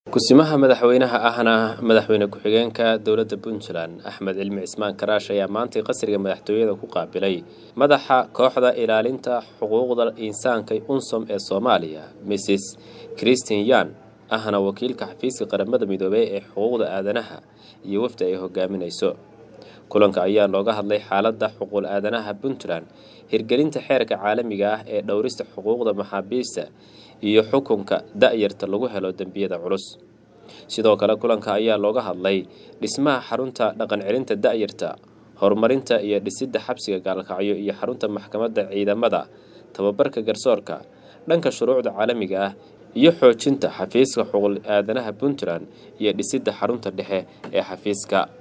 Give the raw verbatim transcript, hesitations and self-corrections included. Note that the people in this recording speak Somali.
kusimaha madaxweynaha ahna madaxweyne ku-xigeenka dowladda Puntland Axmed Cilmi Cismaan Karaash ayaa maanta qasriga madaxtooyada ku qaabilay madaxa kooxda ilaalinta xuquuqda insaanka UNSOM ee Soomaaliya Missus Christine Yan ahna wakiilka xafiiska qaramada midoobay ee xuquuqda aadanaha iyo wafdi ay hogaaminayso. kulanka ayaa looga hadlay xaaladda xuquuqda aadanaha Puntland, hirgelinta xeerka caalamiga ah ee dhowrista xuquuqda maxaabiista iyo xukunka da'yarta lagu helo dambiyada culus. sidoo kale kulanka ayaa looga hadlay dhismaha xarunta dhaqan celinta da'yarta, horumarinta iyo dhisidda xabsiga gaalkacyo iyo xarunta maxkamadda ciidamada, tababarka garsoorka, dhanka shuruucda caalamiga ah iyo xoojinta xafiiska xuquuqda aadanaha Puntland iyo dhisidda xarunta dhexe ee xafiiska.